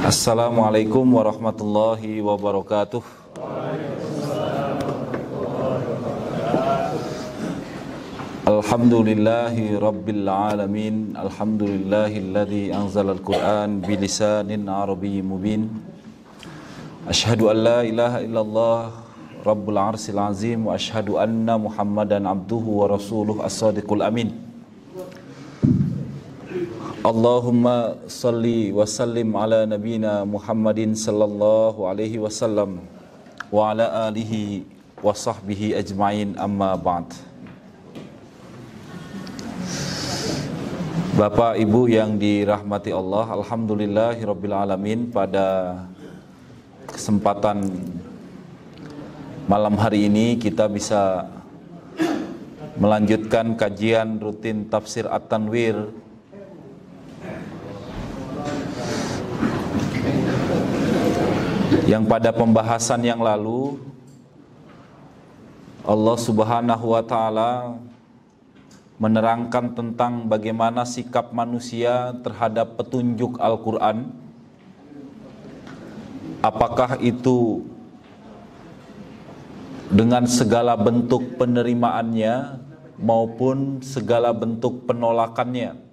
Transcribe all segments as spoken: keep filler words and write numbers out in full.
Assalamualaikum warahmatullahi wabarakatuh. Alhamdulillahi rabbil alamin. Alhamdulillahilladzi anzalal Qur'an bilisanin arabiyyin mubin. Asyhadu an la ilaha illallah rabbul arsil azim wa asyhadu anna Muhammadan abduhu wa rasuluh as-sadiqul amin. Allahumma salli wa sallim ala nabina Muhammadin sallallahu alaihi wasallam wa ala alihi wa sahbihi ajma'in, amma ba'd. Bapak Ibu yang dirahmati Allah, alhamdulillahirabbil alamin, pada kesempatan malam hari ini kita bisa melanjutkan kajian rutin tafsir At-Tanwir yang pada pembahasan yang lalu Allah Subhanahu wa taala menerangkan tentang bagaimana sikap manusia terhadap petunjuk Al-Qur'an. Apakah itu dengan segala bentuk penerimaannya maupun segala bentuk penolakannya.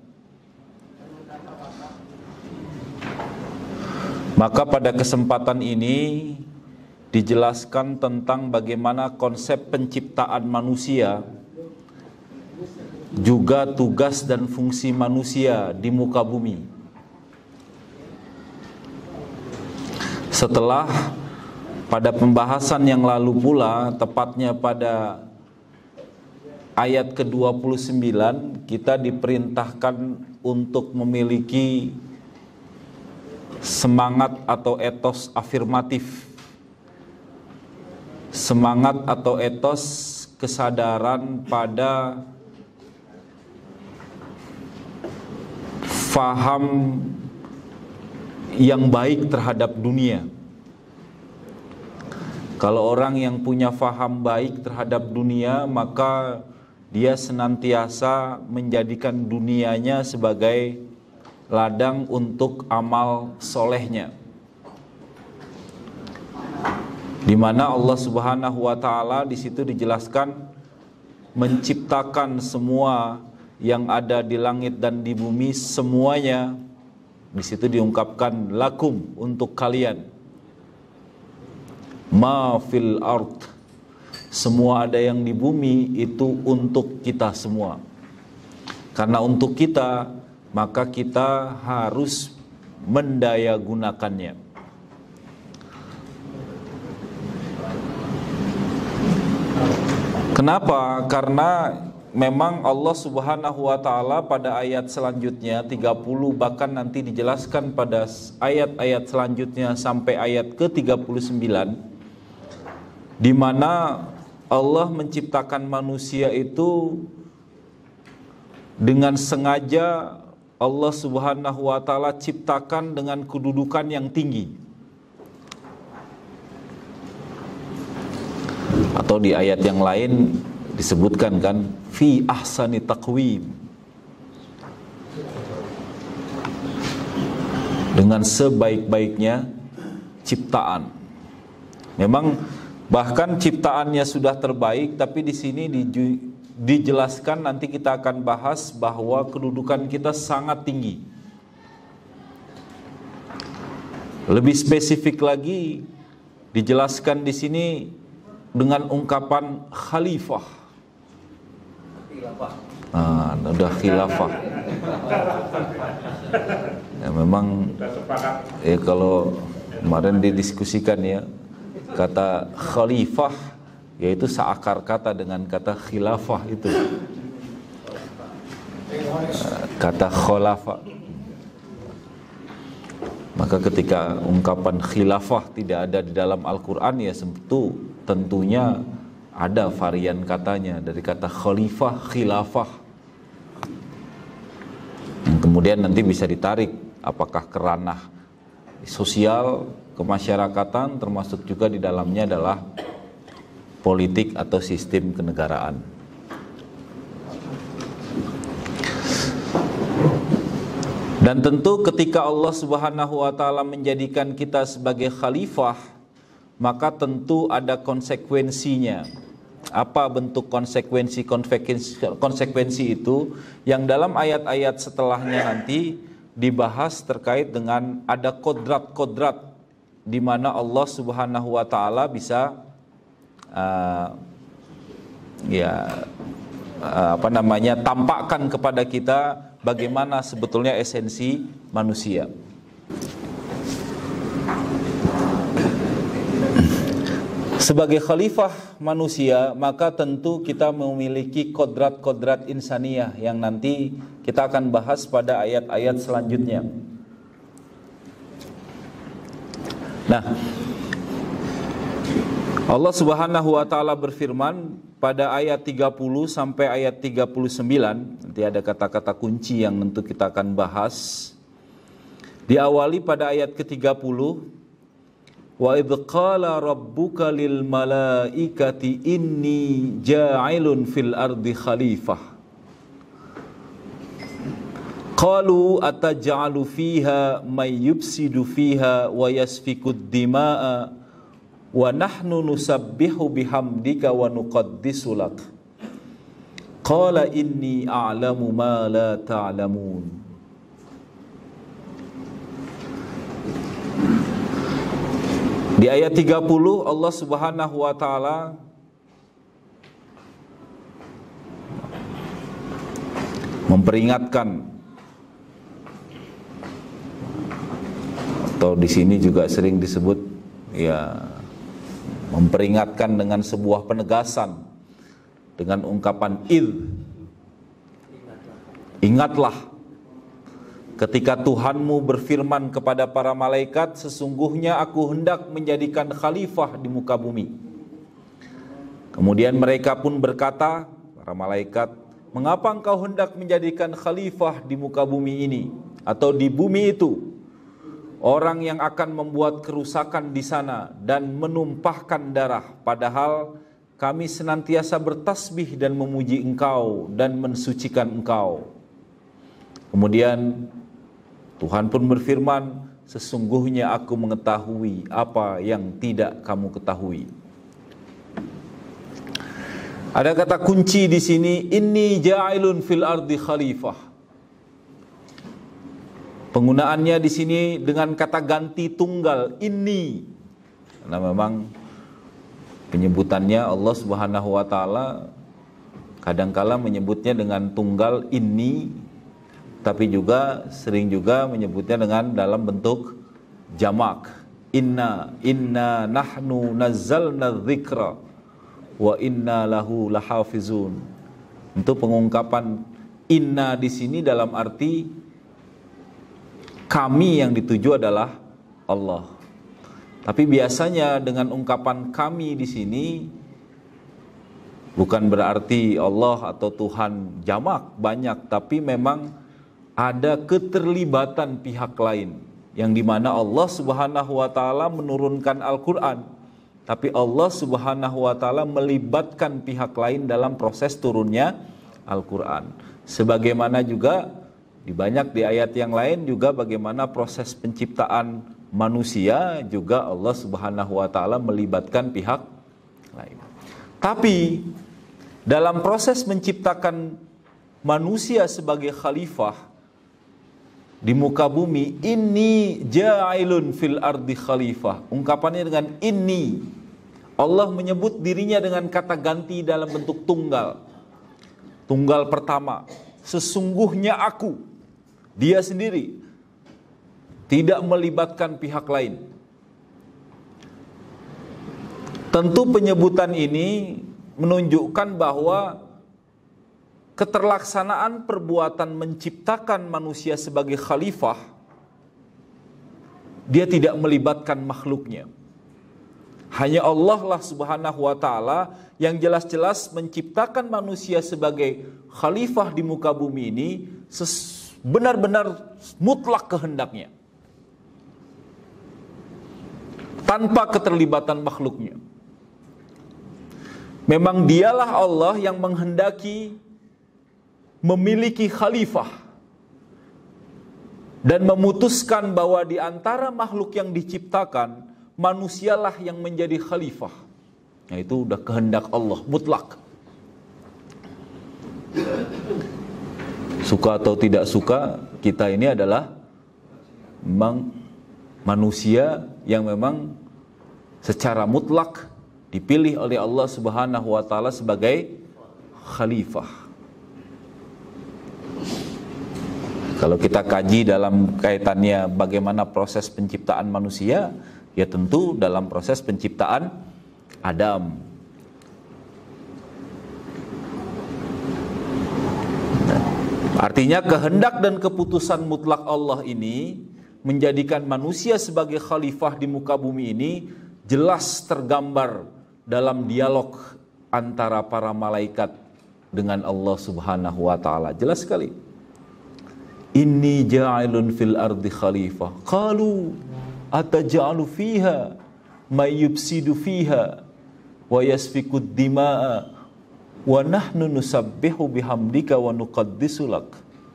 Maka pada kesempatan ini dijelaskan tentang bagaimana konsep penciptaan manusia, juga tugas dan fungsi manusia di muka bumi. Setelah pada pembahasan yang lalu pula, tepatnya pada ayat ke dua puluh sembilan, kita diperintahkan untuk memiliki semangat atau etos afirmatif, semangat atau etos kesadaran pada faham yang baik terhadap dunia. Kalau orang yang punya faham baik terhadap dunia, maka dia senantiasa menjadikan dunianya sebagai ladang untuk amal solehnya, di mana Allah Subhanahu wa taala di situ dijelaskan menciptakan semua yang ada di langit dan di bumi, semuanya di situ diungkapkan lakum, untuk kalian, ma fil ard, semua ada yang di bumi itu untuk kita semua. Karena untuk kita, maka kita harus mendayagunakannya. Kenapa? Karena memang Allah Subhanahu wa taala pada ayat selanjutnya tiga puluh, bahkan nanti dijelaskan pada ayat-ayat selanjutnya sampai ayat ke tiga puluh sembilan, di mana Allah menciptakan manusia itu dengan sengaja. Allah Subhanahu wa taala ciptakan dengan kedudukan yang tinggi. Atau di ayat yang lain disebutkan kan, fi ahsani taqwim, dengan sebaik-baiknya ciptaan. Memang bahkan ciptaannya sudah terbaik, tapi di sini di dijelaskan, nanti kita akan bahas bahwa kedudukan kita sangat tinggi. Lebih spesifik lagi dijelaskan di sini dengan ungkapan khalifah. Ah, udah khilafah. Ya, memang ya kalau kemarin didiskusikan ya, kata khalifah yaitu seakar kata dengan kata khilafah itu, kata khulafa. Maka ketika ungkapan khilafah tidak ada di dalam Al-Quran, ya tentu tentunya ada varian katanya dari kata khalifah, khilafah. Kemudian nanti bisa ditarik apakah ke ranah sosial, kemasyarakatan, termasuk juga di dalamnya adalah politik atau sistem kenegaraan. Dan tentu ketika Allah Subhanahu wa taala menjadikan kita sebagai khalifah, maka tentu ada konsekuensinya. Apa bentuk konsekuensi konsekuensi, konsekuensi itu yang dalam ayat-ayat setelahnya nanti dibahas terkait dengan ada kodrat-kodrat di mana Allah Subhanahu wa taala bisa uh, ya uh, apa namanya tampakkan kepada kita bagaimana sebetulnya esensi manusia. Sebagai khalifah manusia, maka tentu kita memiliki kodrat-kodrat insaniyah yang nanti kita akan bahas pada ayat-ayat selanjutnya. Nah, Allah Subhanahu wa taala berfirman pada ayat tiga puluh sampai ayat tiga puluh sembilan, nanti ada kata-kata kunci yang tentu kita akan bahas. Diawali pada ayat ke tiga puluh, wa idz qala rabbuka lil malaikati inni ja'ilun fil ardi khalifah qalu ataj'alu fiha may yufsidu fiha wa yasfikud dima'a wa nahnu nusabbihu bihamdika wa nuqaddisu lak qala inni a'lamu ma la ta'lamun. Di ayat tiga puluh Allah Subhanahu wa taala memperingatkan, atau di sini juga sering disebut ya memperingatkan dengan sebuah penegasan dengan ungkapan id, ingatlah ketika Tuhanmu berfirman kepada para malaikat, sesungguhnya aku hendak menjadikan khalifah di muka bumi. Kemudian mereka pun berkata, para malaikat, mengapa engkau hendak menjadikan khalifah di muka bumi ini atau di bumi itu? Orang yang akan membuat kerusakan di sana dan menumpahkan darah, padahal kami senantiasa bertasbih dan memuji engkau dan mensucikan engkau. Kemudian Tuhan pun berfirman, sesungguhnya aku mengetahui apa yang tidak kamu ketahui. Ada kata kunci di sini, inni ja'ilun fil ardi khalifah. Penggunaannya di sini dengan kata ganti tunggal, inni. Karena memang penyebutannya Allah Subhanahu wa taala kadangkala menyebutnya dengan tunggal inni, tapi juga sering juga menyebutnya dengan dalam bentuk jamak. Inna inna nahnu nazzalna dzikra wa inna lahu lahafizun. Untuk pengungkapan inna di sini dalam arti kami yang dituju adalah Allah. Tapi biasanya dengan ungkapan kami di sini bukan berarti Allah atau Tuhan jamak banyak, tapi memang ada keterlibatan pihak lain yang dimana Allah Subhanahu wa taala menurunkan Al-Quran, tapi Allah Subhanahu wa taala melibatkan pihak lain dalam proses turunnya Al-Quran. Sebagaimana juga di banyak di ayat yang lain juga bagaimana proses penciptaan manusia juga Allah Subhanahu wa taala melibatkan pihak lain. Tapi dalam proses menciptakan manusia sebagai khalifah di muka bumi, inni ja'ilun fil ardi khalifah. Ungkapannya dengan inni. Allah menyebut dirinya dengan kata ganti dalam bentuk tunggal. Tunggal pertama, sesungguhnya aku, dia sendiri, tidak melibatkan pihak lain. Tentu penyebutan ini menunjukkan bahwa keterlaksanaan perbuatan menciptakan manusia sebagai khalifah, dia tidak melibatkan makhluknya. Hanya Allah lah Subhanahu wa ta'ala yang jelas-jelas menciptakan manusia sebagai khalifah di muka bumi ini benar-benar mutlak kehendaknya, tanpa keterlibatan makhluknya. Memang dialah Allah yang menghendaki memiliki khalifah. dan memutuskan bahwa di antara makhluk yang diciptakan, manusialah yang menjadi khalifah. Nah, itu udah kehendak Allah mutlak. Suka atau tidak suka, kita ini adalah memang manusia yang memang secara mutlak dipilih oleh Allah Subhanahu wa taala sebagai khalifah. Kalau kita kaji dalam kaitannya bagaimana proses penciptaan manusia, ya tentu dalam proses penciptaan Adam. Artinya kehendak dan keputusan mutlak Allah ini menjadikan manusia sebagai khalifah di muka bumi ini jelas tergambar dalam dialog antara para malaikat dengan Allah Subhanahu wa taala. Jelas sekali. Inni ja'ilun fil ardi khalifah. Qalu ataj'alu fiha may yufsidu fiha wa yasfikud dima'a wa nahnu nusabbihu bihamdika wa nuqaddisu lak.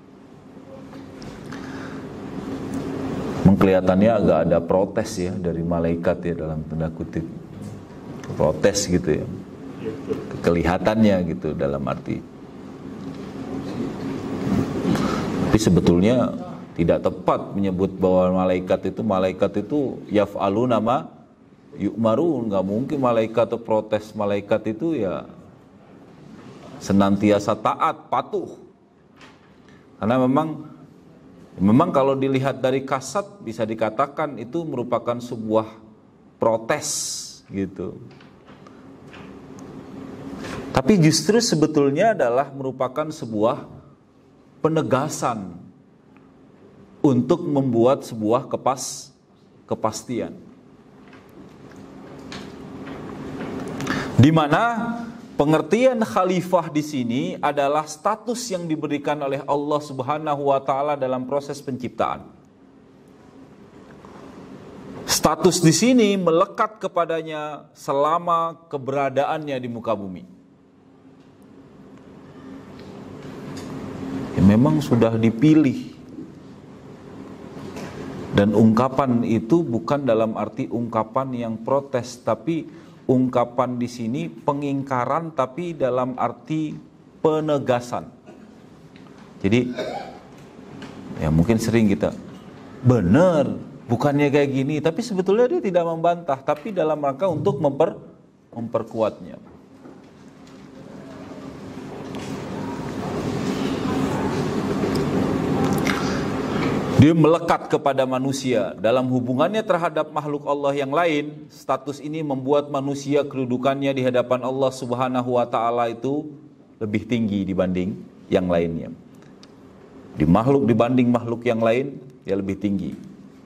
Kelihatannya agak ada protes ya dari malaikat ya, dalam tanda kutip. Protes gitu ya. Kelihatannya gitu dalam arti. Tapi sebetulnya tidak tepat menyebut bahwa malaikat itu malaikat itu yaf'alu nama yu'marun. Nggak mungkin malaikat atau protes. Malaikat itu ya senantiasa taat, patuh. Karena memang memang kalau dilihat dari kasat bisa dikatakan itu merupakan sebuah protes gitu. Tapi justru sebetulnya adalah merupakan sebuah penegasan untuk membuat sebuah kepas kepastian. Di mana pengertian khalifah di sini adalah status yang diberikan oleh Allah Subhanahu wa taala dalam proses penciptaan. Status di sini melekat kepadanya selama keberadaannya di muka bumi. Ya, memang sudah dipilih. Dan ungkapan itu bukan dalam arti ungkapan yang protes, tapi ungkapan di sini pengingkaran tapi dalam arti penegasan. Jadi ya mungkin sering kita benar bukannya kayak gini, tapi sebetulnya dia tidak membantah, tapi dalam rangka untuk memper memperkuatnya. Dia melekat kepada manusia dalam hubungannya terhadap makhluk Allah yang lain. Status ini membuat manusia kedudukannya di hadapan Allah Subhanahu wa taala itu lebih tinggi dibanding yang lainnya. Di makhluk dibanding makhluk yang lain dia lebih tinggi.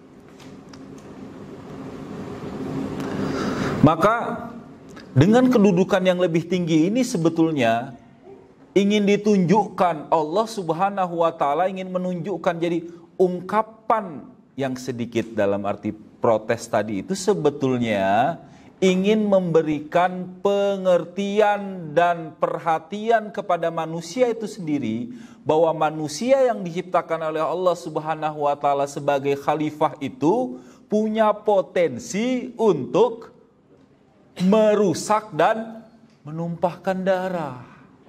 Maka dengan kedudukan yang lebih tinggi ini sebetulnya ingin ditunjukkan, Allah Subhanahu wa taala ingin menunjukkan, jadi ungkapan yang sedikit dalam arti protes tadi itu sebetulnya ingin memberikan pengertian dan perhatian kepada manusia itu sendiri, bahwa manusia yang diciptakan oleh Allah Subhanahu wa taala sebagai khalifah itu punya potensi untuk merusak dan menumpahkan darah.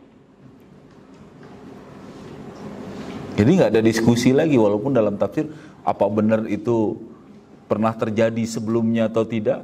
Jadi nggak ada diskusi lagi, walaupun dalam tafsir apa benar itu pernah terjadi sebelumnya atau tidak,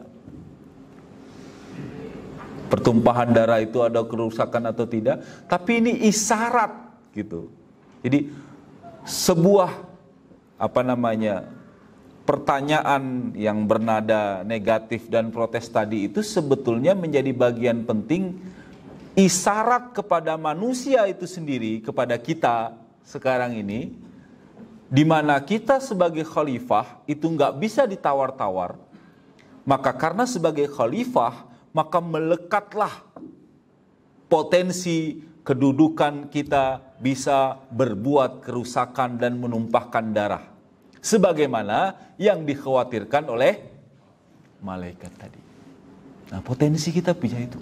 pertumpahan darah itu ada kerusakan atau tidak, tapi ini isyarat gitu. Jadi sebuah apa namanya pertanyaan yang bernada negatif dan protes tadi itu sebetulnya menjadi bagian penting isyarat kepada manusia itu sendiri, kepada kita sekarang ini, di mana kita sebagai khalifah itu nggak bisa ditawar-tawar. Maka karena sebagai khalifah, maka melekatlah potensi kedudukan kita bisa berbuat kerusakan dan menumpahkan darah, sebagaimana yang dikhawatirkan oleh malaikat tadi. Nah, potensi kita bisa itu.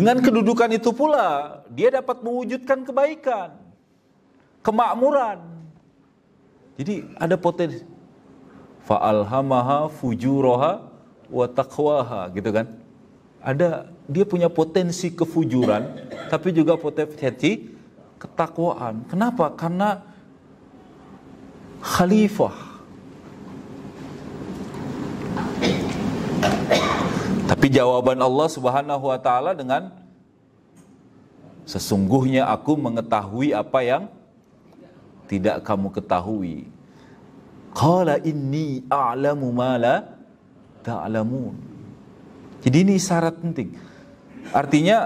Dengan kedudukan itu pula dia dapat mewujudkan kebaikan, kemakmuran. Jadi ada potensi. Fa'alhamaha fujuraha wa taqwaha, gitu kan? Ada, dia punya potensi kefujuran, tapi juga potensi ketakwaan. Kenapa? Karena khalifah. Tapi jawaban Allah Subhanahu wa taala dengan sesungguhnya aku mengetahui apa yang tidak kamu ketahui. Qala inni a'lamu ma la ta'lamun. Jadi ini syarat penting. Artinya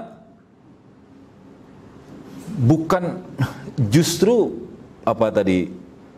bukan justru apa tadi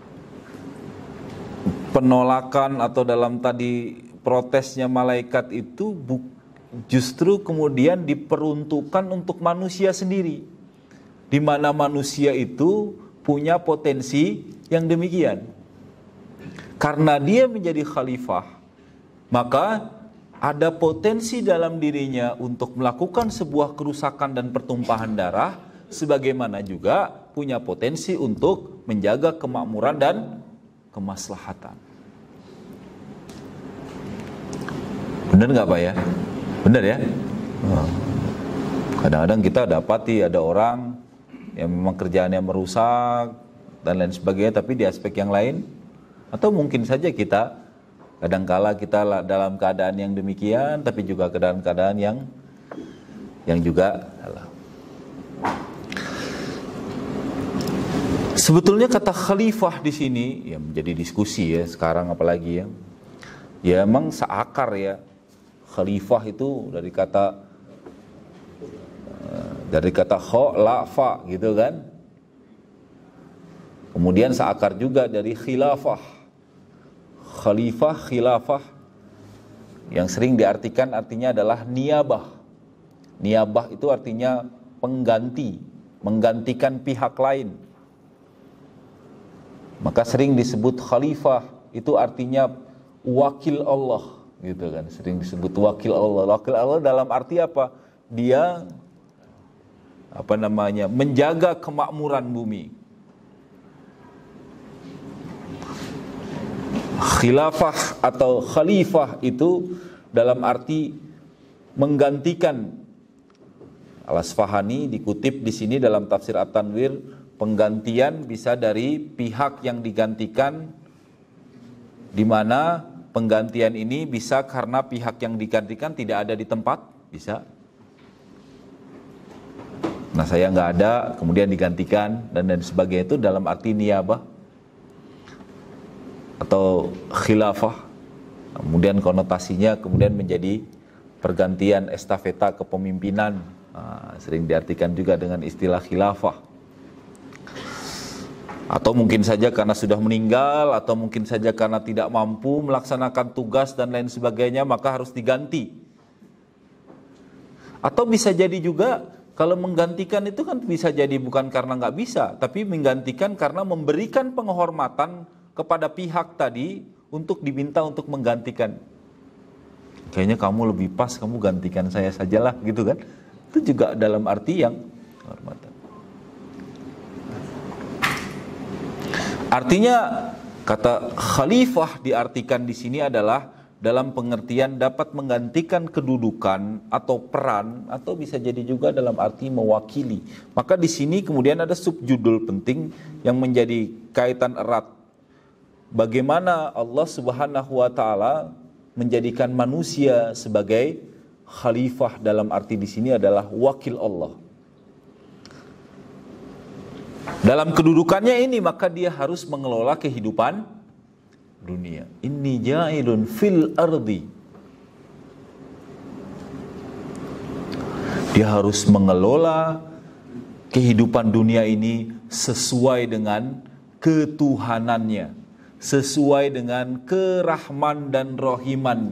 penolakan atau dalam tadi protesnya malaikat itu bu, justru kemudian diperuntukkan untuk manusia sendiri, di mana manusia itu punya potensi yang demikian. Karena dia menjadi khalifah, maka ada potensi dalam dirinya untuk melakukan sebuah kerusakan dan pertumpahan darah, sebagaimana juga punya potensi untuk menjaga kemakmuran dan kemaslahatan. Benar nggak Pak ya? Benar ya? Kadang-kadang kita dapati ada orang yang memang kerjaannya merusak dan lain sebagainya, tapi di aspek yang lain, atau mungkin saja kita kadangkala kita dalam keadaan yang demikian, tapi juga keadaan-keadaan yang yang juga salah. Sebetulnya kata khalifah di sini ya menjadi diskusi ya sekarang, apalagi ya. Ya emang seakar ya. Khalifah itu dari kata dari kata kha la fa gitu kan. Kemudian seakar juga dari khilafah. Khalifah, khilafah yang sering diartikan artinya adalah niyabah. Niyabah itu artinya pengganti, menggantikan pihak lain. Maka sering disebut khalifah itu artinya wakil Allah, gitu kan. Sering disebut wakil Allah. Wakil Allah dalam arti apa? Dia apa namanya? Menjaga kemakmuran bumi. Khilafah atau khalifah itu dalam arti menggantikan. Al-Asfahani dikutip di sini dalam tafsir At-Tanwir, penggantian bisa dari pihak yang digantikan, di mana penggantian ini bisa karena pihak yang digantikan tidak ada di tempat, bisa. Nah saya nggak ada, kemudian digantikan dan dan sebagainya, itu dalam arti niyabah atau khilafah. Kemudian konotasinya kemudian menjadi pergantian estafeta kepemimpinan. Nah, sering diartikan juga dengan istilah khilafah. Atau mungkin saja karena sudah meninggal, atau mungkin saja karena tidak mampu melaksanakan tugas dan lain sebagainya, maka harus diganti. Atau bisa jadi juga kalau menggantikan itu kan bisa jadi bukan karena nggak bisa, tapi menggantikan karena memberikan penghormatan kepada pihak tadi untuk diminta untuk menggantikan. Kayaknya kamu lebih pas, kamu gantikan saya sajalah, gitu kan? Itu juga dalam arti yang penghormatan. Artinya kata khalifah diartikan di sini adalah dalam pengertian dapat menggantikan kedudukan atau peran, atau bisa jadi juga dalam arti mewakili. Maka di sini kemudian ada subjudul penting yang menjadi kaitan erat. Bagaimana Allah Subhanahu wa taala menjadikan manusia sebagai khalifah, dalam arti di sini adalah wakil Allah. Dalam kedudukannya ini maka dia harus mengelola kehidupan dunia. Inni ja'ilun fil ardi. Dia harus mengelola kehidupan dunia ini sesuai dengan ketuhanannya, sesuai dengan kerahman dan rohiman.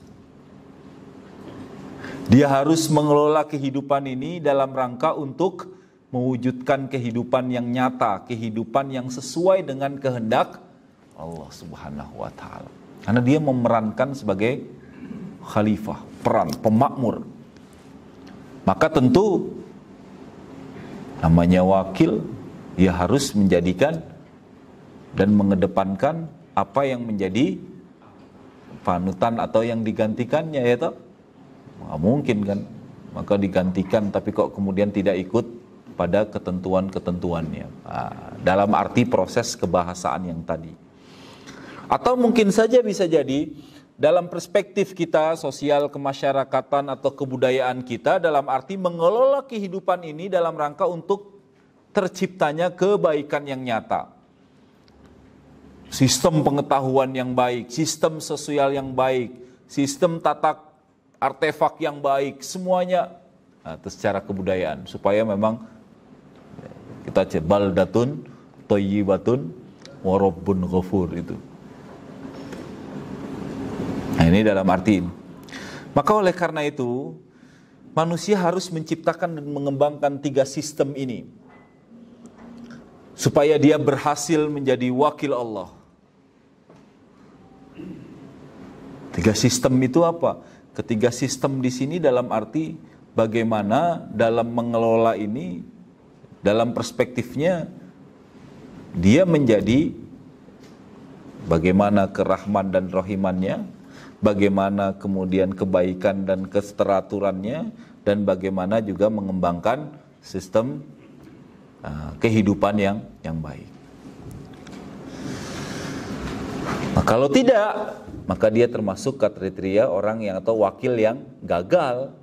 Dia harus mengelola kehidupan ini dalam rangka untuk mewujudkan kehidupan yang nyata, kehidupan yang sesuai dengan kehendak Allah Subhanahu wa taala. Karena dia memerankan sebagai khalifah, peran pemakmur. Maka tentu namanya wakil, ia harus menjadikan dan mengedepankan apa yang menjadi panutan atau yang digantikannya, ya toh? Nggak mungkin kan, maka digantikan tapi kok kemudian tidak ikut pada ketentuan-ketentuannya. Nah, dalam arti proses kebahasaan yang tadi. Atau mungkin saja bisa jadi dalam perspektif kita sosial kemasyarakatan atau kebudayaan kita, dalam arti mengelola kehidupan ini dalam rangka untuk terciptanya kebaikan yang nyata. Sistem pengetahuan yang baik, sistem sosial yang baik, sistem tata artefak yang baik, semuanya nah, secara kebudayaan, supaya memang kita cek baldatun thayyibatun wa rabbun ghafur itu. Nah, ini dalam arti ini. Maka oleh karena itu manusia harus menciptakan dan mengembangkan tiga sistem ini supaya dia berhasil menjadi wakil Allah. Tiga sistem itu apa? Ketiga sistem di sini dalam arti bagaimana dalam mengelola ini, dalam perspektifnya dia menjadi bagaimana kerahman dan rohimannya, bagaimana kemudian kebaikan dan keteraturannya, dan bagaimana juga mengembangkan sistem uh, kehidupan yang yang baik. Nah, kalau tidak, maka dia termasuk kriteria orang yang atau wakil yang gagal.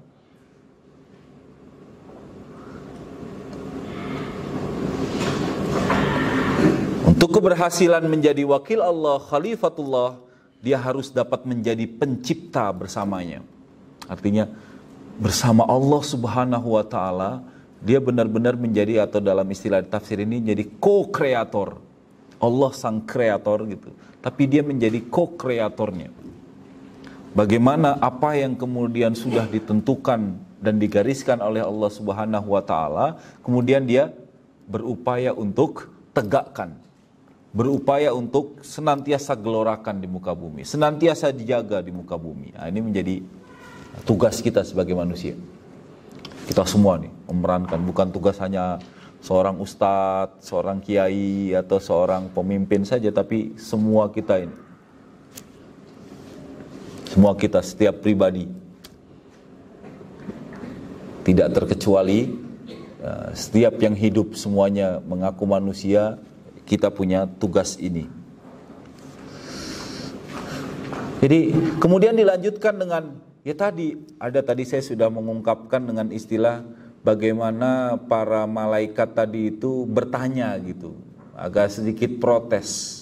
Untuk keberhasilan menjadi wakil Allah, khalifatullah, dia harus dapat menjadi pencipta bersamanya. Artinya bersama Allah Subhanahu wa taala, dia benar-benar menjadi, atau dalam istilah tafsir ini, jadi co-kreator. Allah sang kreator gitu, tapi dia menjadi co-kreatornya. Bagaimana apa yang kemudian sudah ditentukan dan digariskan oleh Allah Subhanahu wa taala, kemudian dia berupaya untuk tegakkan, berupaya untuk senantiasa gelorakan di muka bumi, senantiasa dijaga di muka bumi. Nah, ini menjadi tugas kita sebagai manusia. Kita semua nih memerankan, bukan tugas hanya seorang ustadz, seorang kiai, atau seorang pemimpin saja, tapi semua kita ini. Semua kita, setiap pribadi. Tidak terkecuali, setiap yang hidup semuanya mengaku manusia, kita punya tugas ini. Jadi kemudian dilanjutkan dengan, ya tadi, ada tadi saya sudah mengungkapkan dengan istilah bagaimana para malaikat tadi itu bertanya gitu, agak sedikit protes.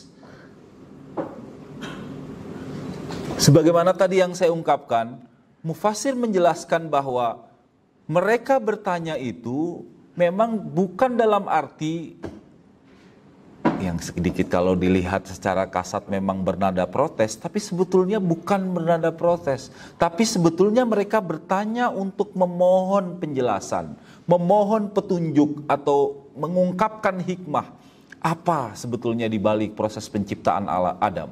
Sebagaimana tadi yang saya ungkapkan, Mufasir menjelaskan bahwa mereka bertanya itu memang bukan dalam arti yang sedikit kalau dilihat secara kasat memang bernada protes, tapi sebetulnya bukan bernada protes, tapi sebetulnya mereka bertanya untuk memohon penjelasan, memohon petunjuk atau mengungkapkan hikmah apa sebetulnya di balik proses penciptaan Allah Adam.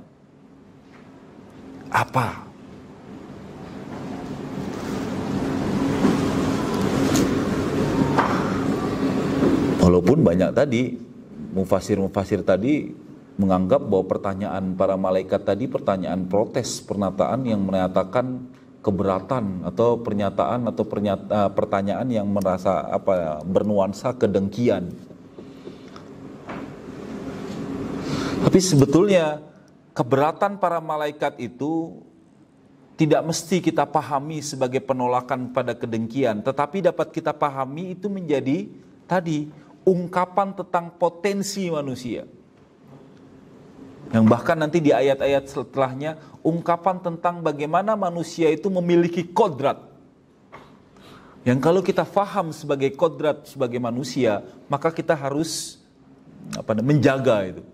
Apa? Walaupun banyak tadi Mufasir-mufasir tadi menganggap bahwa pertanyaan para malaikat tadi pertanyaan protes, pernyataan yang menyatakan keberatan, atau pernyataan atau pernyata, pertanyaan yang merasa apa bernuansa kedengkian. Tapi sebetulnya keberatan para malaikat itu tidak mesti kita pahami sebagai penolakan pada kedengkian, tetapi dapat kita pahami itu menjadi tadi ungkapan tentang potensi manusia. Yang bahkan nanti di ayat-ayat setelahnya, ungkapan tentang bagaimana manusia itu memiliki kodrat. Yang kalau kita faham sebagai kodrat sebagai manusia, maka kita harus apa, menjaga itu.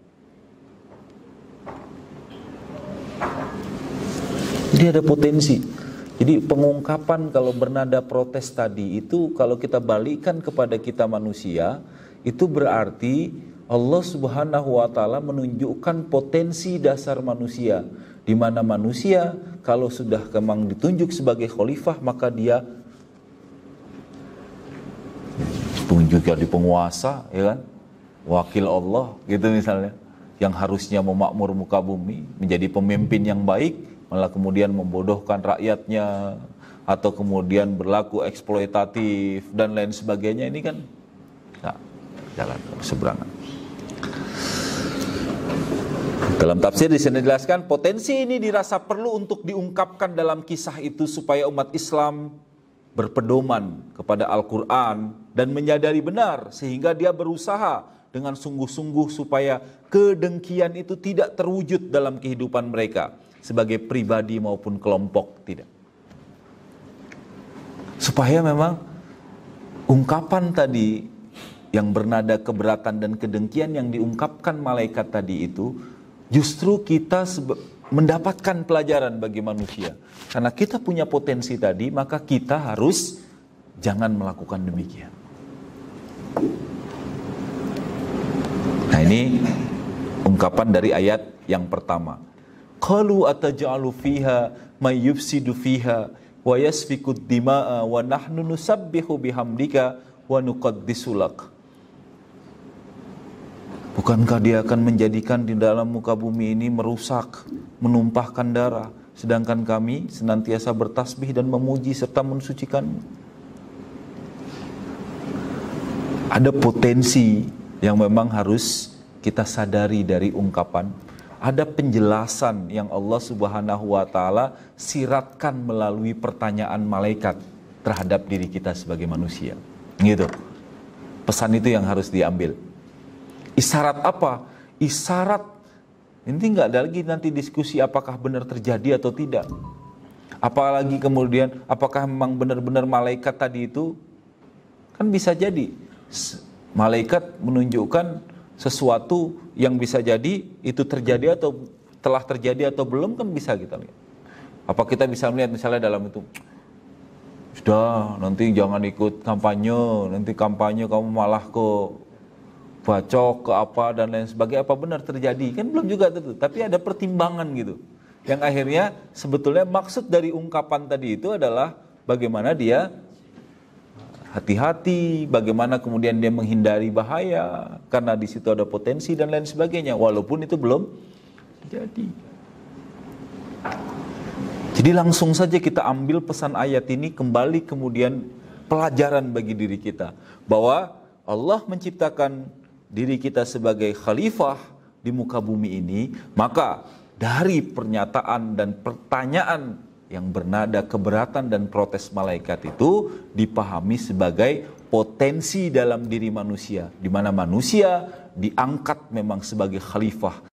Jadi ada potensi. Jadi pengungkapan kalau bernada protes tadi itu, kalau kita balikkan kepada kita manusia, itu berarti Allah Subhanahu wa taala menunjukkan potensi dasar manusia, di mana manusia kalau sudah memang ditunjuk sebagai khalifah, maka dia juga di penguasa, ya kan, wakil Allah gitu misalnya, yang harusnya memakmur muka bumi, menjadi pemimpin yang baik, malah kemudian membodohkan rakyatnya, atau kemudian berlaku eksploitatif dan lain sebagainya. Ini kan nah, jalan seberangan. Dalam tafsir di sini dijelaskan potensi ini dirasa perlu untuk diungkapkan dalam kisah itu supaya umat Islam berpedoman kepada Al-Quran dan menyadari benar, sehingga dia berusaha dengan sungguh-sungguh supaya kedengkian itu tidak terwujud dalam kehidupan mereka sebagai pribadi maupun kelompok, tidak. Supaya memang ungkapan tadi yang bernada keberatan dan kedengkian yang diungkapkan malaikat tadi itu, justru kita mendapatkan pelajaran bagi manusia. Karena kita punya potensi tadi, maka kita harus jangan melakukan demikian. Nah, ini ungkapan dari ayat yang pertama. Qalu ataj'alu fiha may yufsidu fiha wa yasfikud dima'a wa nahnu nusabbihu bihamdika wa nuqaddisu lak. Bukankah dia akan menjadikan di dalam muka bumi ini merusak, menumpahkan darah, sedangkan kami senantiasa bertasbih dan memuji serta mensucikanmu. Ada potensi yang memang harus kita sadari dari ungkapan. Ada penjelasan yang Allah Subhanahu wa Ta'ala siratkan melalui pertanyaan malaikat terhadap diri kita sebagai manusia. Gitu. Pesan itu yang harus diambil. Isyarat apa? Isyarat. Ini nggak ada lagi nanti diskusi apakah benar terjadi atau tidak. Apalagi kemudian apakah memang benar-benar malaikat tadi itu, kan bisa jadi malaikat menunjukkan sesuatu yang bisa jadi itu terjadi atau telah terjadi atau belum, kan bisa kita lihat. Apa kita bisa melihat misalnya dalam itu, sudah nanti jangan ikut kampanye, nanti kampanye kamu malah ke bacok ke apa dan lain sebagainya, apa benar terjadi? Kan belum juga tentu, tapi ada pertimbangan gitu. Yang akhirnya sebetulnya maksud dari ungkapan tadi itu adalah bagaimana dia hati-hati, bagaimana kemudian dia menghindari bahaya karena di situ ada potensi dan lain sebagainya, walaupun itu belum jadi. Jadi langsung saja kita ambil pesan ayat ini, kembali kemudian pelajaran bagi diri kita bahwa Allah menciptakan diri kita sebagai khalifah di muka bumi ini, maka dari pernyataan dan pertanyaan yang bernada keberatan dan protes malaikat itu dipahami sebagai potensi dalam diri manusia, di mana manusia diangkat memang sebagai khalifah